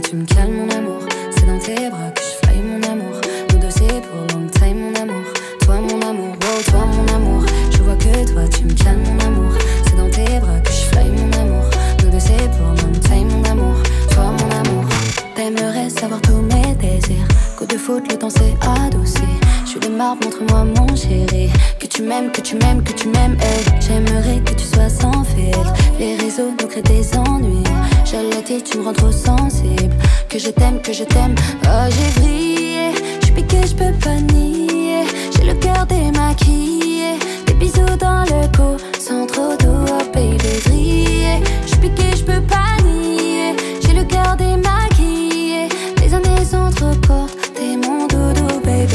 tu me calmes mon amour. C'est dans tes bras que je fly mon amour. Nous deux c'est pour long time mon amour. Toi mon amour, oh toi mon amour. Je vois que toi tu me calmes mon amour. C'est dans tes bras que je fly mon amour. Nous deux c'est pour long time mon amour. Toi mon amour. T'aimerais savoir tous mes désirs. Coup de foot, le temps s'est adouci. Je suis de marbre, montre-moi mon chéri. Que tu m'aimes, que tu m'aimes, que tu m'aimes, hey. J'aimerais que tu sois sans filtre. Les réseaux nous créent des ennuis. Je l'ai dit, tu me rends trop sensible. Que je t'aime, oh j'ai vrillé. J'suis piqué, j'peux pas nier. J'ai le cœur démaquillé. Des bisous dans le cou, sans trop d'eau, oh baby vrillé. J'suis piqué, j'peux pas nier. J'ai le cœur démaquillé. Les années sont trop courtes, t'es mon doudou baby.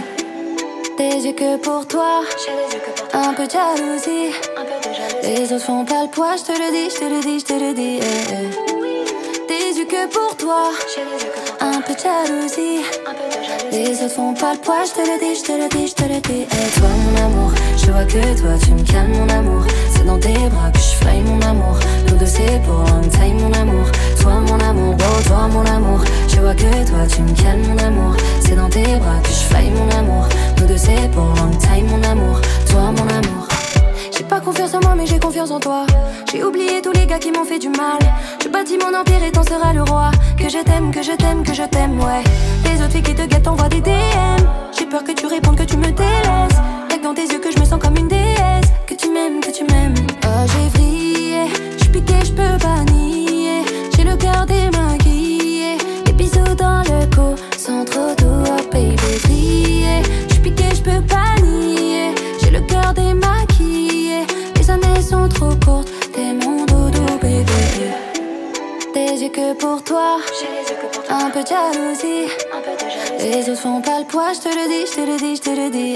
Des yeux que pour toi, un peu de jalousie. Les autres font pas le poids, je te le dis, je te le dis, je te le dis. Des yeux que pour toi, un peu de jalousie. Les autres font pas le poids, je te le dis, je te le dis, je te le dis. Et toi mon amour, je vois que toi tu me calmes mon amour. C'est dans tes bras que je fly mon amour. Nous deux c'est pour long time mon amour. Toi mon amour, oh toi mon amour. Je vois que toi tu me calmes mon amour. C'est dans tes bras que je fly mon amour. Nous deux c'est pour long time mon amour. Toi mon amour. J'ai pas confiance en moi mais j'ai confiance en toi. J'ai oublié tous les gars qui m'ont fait du mal. Je bâtis mon empire et t'en seras le roi. Que je t'aime, que je t'aime, que je t'aime, ouais. Les autres filles qui te guettent t'envoient des DM. J'ai peur que tu répondes, que tu me délaisses. Y'a que dans tes yeux que je me sens comme une déesse. Que tu m'aimes, que tu m'aimes. Oh j'ai vrillé, j'suis piqué, j'peux pas nier. J'ai le cœur démaquillé. Des bisous dans le cou, sans trop d'eau, oh baby vrillé. J'suis piqué, j'peux pas nier. J'ai le cœur démaquillé. Les années sont trop courtes, t'es mon doudou baby. Des yeux que pour toi, un peu de jalousie. Les autres font pas le poids, je te le dis, je te le dis, je te le dis.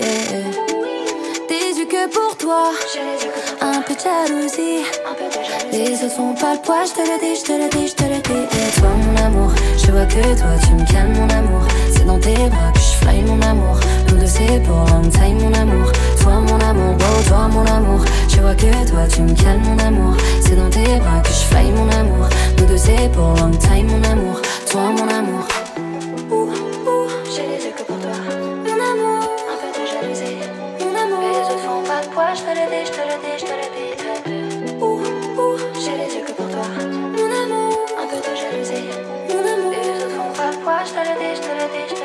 Des yeux que pour toi, un peu de jalousie. Les autres font pas le poids, je te le dis, je te le dis, je te le dis. Et toi mon amour, je vois que toi tu me calmes mon amour. C'est dans tes bras que je fly mon amour. Nous deux c'est pour long time mon amour. Toi mon amour, oh toi mon amour. Je vois que toi tu me calmes mon amour. C'est dans tes bras que je fly mon amour. Nous deux c'est pour long time mon amour. Toi mon amour. J'ai les yeux que pour toi. Mon amour, Un peu de jalousie. mon amour. Les autres font pas le poids, je te le dis, je te le dis, je te le dis. J'ai les yeux que pour toi. Mon amour, Un peu de jalousie. mon amour. Les autres font pas le poids, je te le dis, je te le dis, je te le dis.